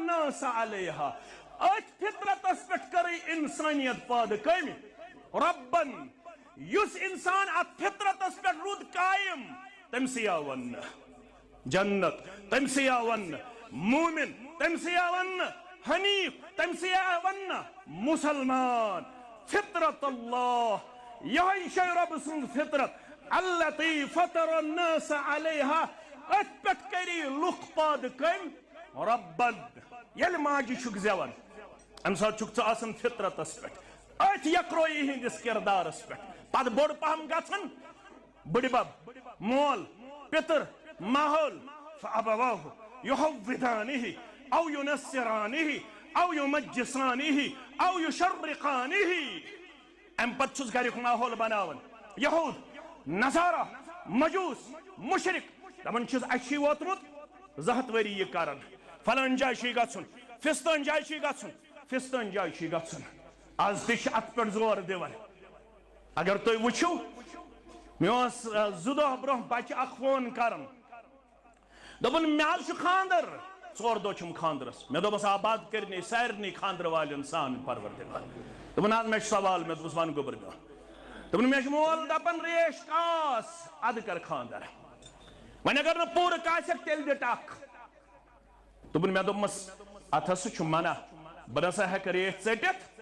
الناس عليها ات فطرت اسپٹ کرے انسانیت پاد کم ربن یس انسان ات فطرت اسپٹ رود قائم تم سے ون جنت تم سے ون مومن تم سے ون حنیف تم سے ون مسلمان فطرت اللہ یہ شے رب سن فطرت التي فطر الناس عليها اتپت کری لخ پاد کم ربن یل ماجی چھک زیون ام سات چھک ژٕ آسان فطرتس پہ ات یکروئی ہندس کردارس پہ پت بوڑ پہم گژھن بڑی بب مول پتر ماحول فابواہ یحودانہ او ینصرانہ او یمجسانہ او یشرقانہ ام پت چھس گریک ماحول بناون یہود نصارہ مجوس مشرک دپان چھس اچھی ووتمت زہت وری یہ کرن فلان جائے چھ گژھن فستان جائے چھ گژھن فستان جائے چھ گژھن آز تہ ات پہ زور دِوان اگر تُہۍ وٕچھِو مےٚ اوس زٕ دۄہ برونٛہہ بچہ اکھ فون کران دوٚپُن مےٚ حظ چھُ خاندر 4 دۄہ چھُم خاندرس مےٚ دوٚپمس آباد کٔرنٕے سارنٕے خاندر والٮ۪ن سان پروردگار دوٚپُن حظ مےٚ چھُ سوال مےٚ دوٚپُس ون گوٚبر دوٚپُن مےٚ چھُ مول دپان ریش کاس ادٕ کر خاندر وۄنۍ اگر نہٕ پوٗرٕ کاسٮ۪کھ تیٚلہِ دِ ٹکھ دوٚپُن مےٚ دوٚپمس اتھ ہسا چھُ منع بہٕ نسا ہٮ۪کہٕ ریش ژٔٹِتھ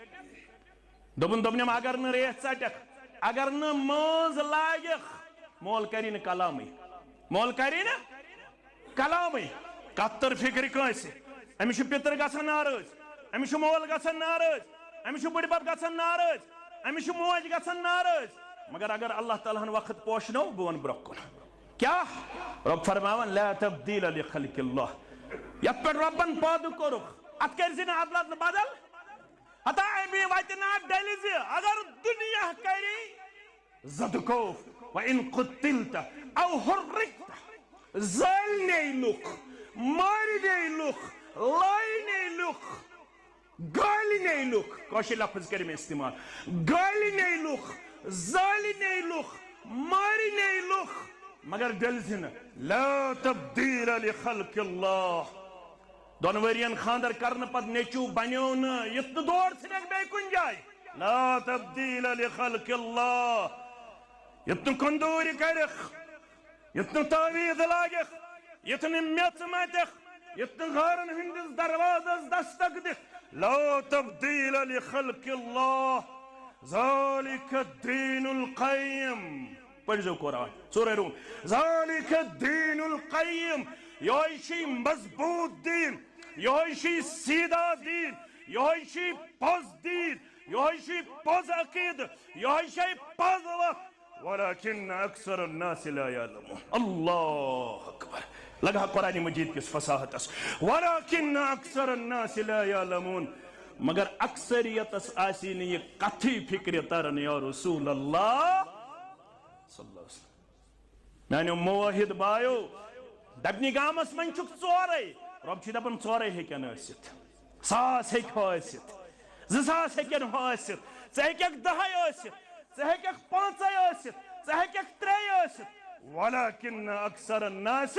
دوٚپنم اگر نہٕ ریش ژٹکھ اگر نہٕ مٲنٛز لاگکھ مول کری نہٕ کلامٕے مول کری نہٕ کلامٕے کتھ تر فکرِ کٲنٛسہِ أمِس چھُ پِتٕر گژھان ناراض أمِس چھُ مول گژھان ناراض أمِس چھُ بٕڈِ بب گژھان ناراض أمِس چھُ موج گژھان ناراض مگر اگر اللہ تعالیٰ ہن وقت پوشنو بہٕ ونہٕ برونٛہہ کُن کیٛاہ رۄب فرماوان لا تبدیل لخلق اللہ یتھ پٮ۪ٹھ رۄبن پٲدٕ کوٚرُکھ اتھ کٔرزِ نہٕ ادلہٕ بدل ہتا امی واتہِ نا ڈلہِ زِ اگر دنیا کری زدکوف وَإِن قُتِلْتَ او حُرِّقْتَ زٲلۍ لُکھ مارِ لُکھ لایہِ لُکھ گالہِ لُکھ کٲشِر لفظ کٔرۍ مےٚ استعمال گالہِ لُکھ زالہِ لُکھ مارِ لُکھ مگر ڈلزِ نہٕ لا تبدیل لخلق اللہ دون ورین خاندر کرن پت نیچو بنیو نہ یت نہ دور ژھنکھ بیٚیہِ کُنہِ جایہِ لا تبدیل لخلق اللہ یت نہ کندوٗرِ کرکھ یت نہ تعویٖذ لاگکھ یت نہ میٚژ متکھ یت نہ غارن ہٕنٛدِس دروازس دستک دِکھ لا تبدیل لخلق اللہ ذالک الدین القیم پٔرزیو قرآن سورہ روم ذالک الدین القیم یہوے چھ مضبوط دین یہوے چھ سیدھا دین یہوے چھ پوز دین یہوے چھ پوز عقیدہ یہوے چھ پوز وقت ولکن اکثر الناس لا یعلمون اللہ اکبر لگا قرآن مجید کس فصاحتس ولکن اکثر الناس لا یعلمون مگر اکثریتس آسی نے یہ کتھی فکر ترن یا رسول اللہ صلی اللہ علیہ وسلم میانیو موحد بایو دبنی گامس من چھک ژورے رب چھ دپان ژورے ہیکن ٲسِتھ 100 ہیکہِ ٲسِتھ 200 ہیکن ٲسِتھ ژٕ ہیککھ 10 ٲسِتھ ژٕ ہیککھ 5 ٲسِتھ ژٕ ہیککھ 3 ٲسِتھ ولکن اکثر الناس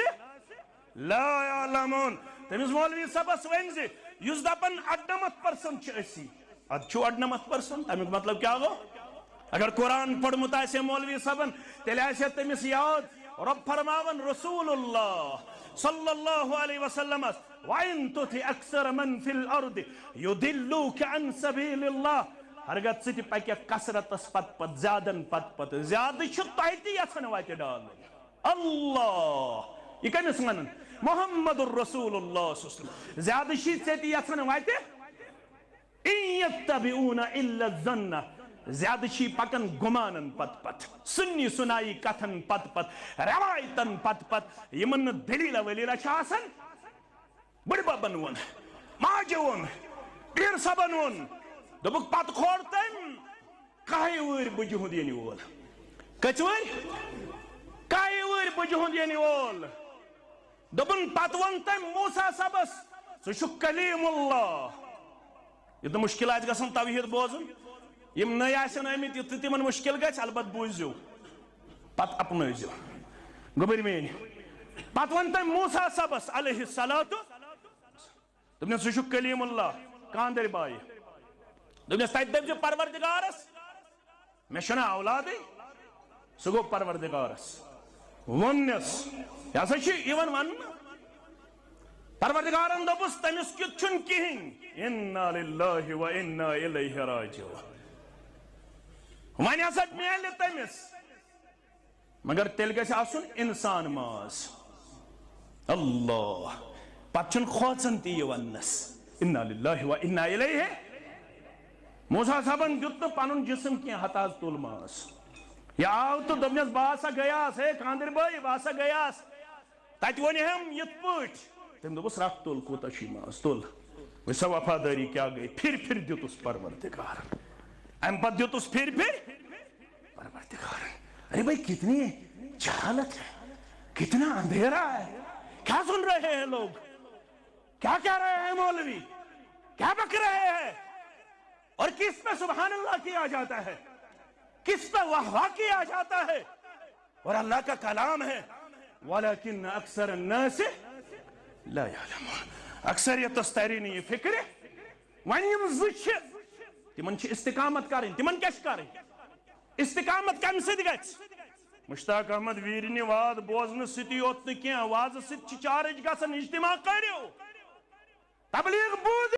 لا یعلمون تٔمِس مولوی صٲبس ؤنۍ زِ یُس دپان 98% چھِ أسی ادٕ چھُ 98% تمیُک مطلب کیٛاہ گوٚو اگر قرآن پوٚرمُت آسہِ مولوی صٲبن تیٚلہِ آسہِ تٔمِس یاد رب فرماون رسول اللہ صلی اللہ علیہ وسلم وَإِن تُطِعْ أَكْثَرَ مَنْ فِي الْأَرْضِ يُضِلُّوكَ عَنْ سَبِيلِ اللَّهِ ہرگت ژٕ تہِ پککھ کثرتس پت زیادن پت زیادٕ چھُ تۄہہِ تہِ یژھان وتہِ ڈالٕنۍ اللہ یہ کٔمِس ونان محمد الرسول اللہ صلی اللہ علیہ وسلم زیادٕ چھی ژےٚ تہِ یژھان وتہِ إِن يَتَّبِعُونَ إِلَّا الظَّنَّ زیادٕ چھی پکان گمانن پت سنی سنائی کتھن پت روایتن پت یمن نہٕ دلیٖلہ ولیٖلہ چھِ آسان بٕڈِ ببن ووٚن ماجہِ ووٚن پیٖر صٲبن ووٚن دوٚپُکھ پتہٕ کھور تٔمۍ 1 وٕہٕرۍ بٕجہِ ہُنٛد یِنہِ وول کٔژِ وٕہٕرۍ 1 وٕہٕرۍ بٕجہِ ہُنٛد یِنہِ وول دوٚپُن پتہٕ ووٚن تٔمۍ موسیٰ صٲبس ژٕ چھُکھ کلیٖم اللہ یہِ نہٕ مُشکل آسہِ گژھان توحیٖد بوزُن یم نٔے آسن آمٕتۍ یُتھ نہٕ تِمن مُشکل گژھِ البتہ بوٗزِو پتہٕ اپنٲوزِو گوٚبٕرۍ میٛٲنۍ پتہٕ ووٚن تٔمۍ موسیٰ صٲبس علیہ الصلوۃ دپنس سہ کلیم اللہ کاندر بائی دپنس تت دپ پروردگارس میں چھنا اولادی سہ گو پروردگارس ونس یہ ہسا یوان ون پروردگارن دپس تمس کیت چھن کہین انا للہ و انا الیہ راجعون ون ہسا میل تمس مگر تیل گژھِ آسُن انسان ماز اللہ پتہ چھن کھوژن تہ یہ وننس انا للہ و انا الیہ موسیٰ صاحبن دیت نہ پنن جسم کی ہتاز تل ماز یہ آو تو دپنس باسا گیاس ہے کاندر بھائی باسا گیاس تت ونہم یت پٲٹھۍ تم دوپس رکھ تل کوتاہ چھی ماز تل وچھ وفاداری کیا گئی پھر دیتس پروردگارن ام پتہ دیتس پھر پروردگارن ارے بھائی کتنی جہالت ہے کتنا اندھیرا ہے کیا سن رہے ہیں لوگ کیا کہہ رہے ہیں مولوی کیا بک رہے ہیں اور کس پہ سبحان اللہ کیا جاتا ہے کس پہ واہ واہ کیا جاتا ہے اور اللہ کا کلام ہے وَلَكِنَّ أَكْثَرَ النَّاسِ لَا يَعْلَمُونَ اکثریت تستاری نہیں یہ فکر وَنِ یم زچ تمن چھ استقامت کریں تمن کیا کریں استقامت کم سید گژھِ مشتاق احمد ویرنی واد بوزن ستی یوت نہ کینٛہہ واز سۭتۍ چھِ چارج گژھان اجتماع کٔرِو تبلیغ بوٗزِو